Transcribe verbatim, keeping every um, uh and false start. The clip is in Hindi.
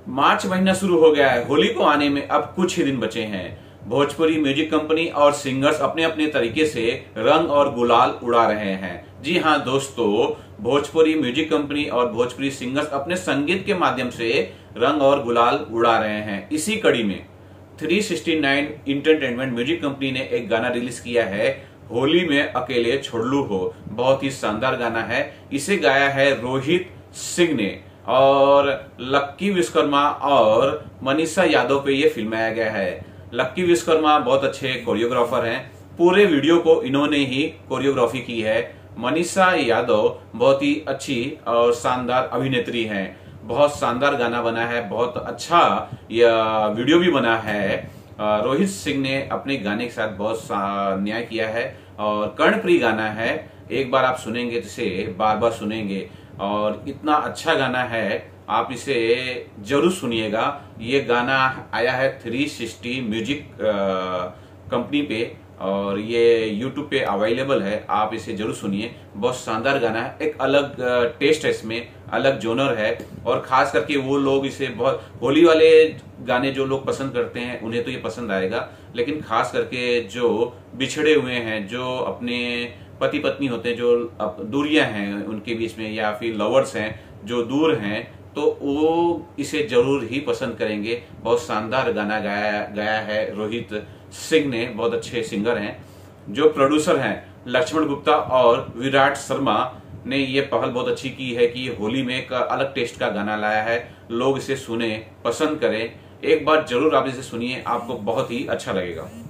मार्च महीना शुरू हो गया है। होली को आने में अब कुछ ही दिन बचे हैं। भोजपुरी म्यूजिक कंपनी और सिंगर्स अपने अपने तरीके से रंग और गुलाल उड़ा रहे हैं। जी हाँ दोस्तों, भोजपुरी म्यूजिक कंपनी और भोजपुरी सिंगर्स अपने संगीत के माध्यम से रंग और गुलाल उड़ा रहे हैं। इसी कड़ी में three sixty nine entertainment music company ने एक गाना रिलीज किया है, होली में अकेले छोड़लू हो। बहुत ही शानदार गाना है। इसे गाया है रोहित सिंह ने और लक्की विश्वकर्मा और मनीषा यादव पे ये फिल्माया गया है। लक्की विश्वकर्मा बहुत अच्छे कोरियोग्राफर हैं। पूरे वीडियो को इन्होंने ही कोरियोग्राफी की है। मनीषा यादव बहुत ही अच्छी और शानदार अभिनेत्री हैं। बहुत शानदार गाना बना है, बहुत अच्छा यह वीडियो भी बना है। रोहित सिंह ने अपने गाने के साथ बहुत न्याय किया है और कर्णप्रिय गाना है। एक बार आप सुनेंगे तो इसे बार बार सुनेंगे और इतना अच्छा गाना है, आप इसे जरूर सुनिएगा। ये गाना आया है थ्री सिक्सटी म्यूजिक कंपनी पे और ये यूट्यूब पे अवेलेबल है। आप इसे जरूर सुनिए, बहुत शानदार गाना है। एक अलग टेस्ट है इसमें, अलग जोनर है और खास करके वो लोग इसे बहुत, होली वाले गाने जो लोग पसंद करते हैं उन्हें तो ये पसंद आएगा, लेकिन खास करके जो बिछड़े हुए हैं, जो अपने पति पत्नी होते हैं, जो दूरियां हैं उनके बीच में, या फिर लवर्स हैं जो दूर हैं, तो वो इसे जरूर ही पसंद करेंगे। बहुत शानदार गाना गाया गया है रोहित सिंह ने, बहुत अच्छे सिंगर हैं। जो प्रोड्यूसर हैं लक्ष्मण गुप्ता और विराट शर्मा ने ये पहल बहुत अच्छी की है कि होली में एक अलग टेस्ट का गाना लाया है। लोग इसे सुने, पसंद करें। एक बार जरूर आप इसे सुनिए, आपको बहुत ही अच्छा लगेगा।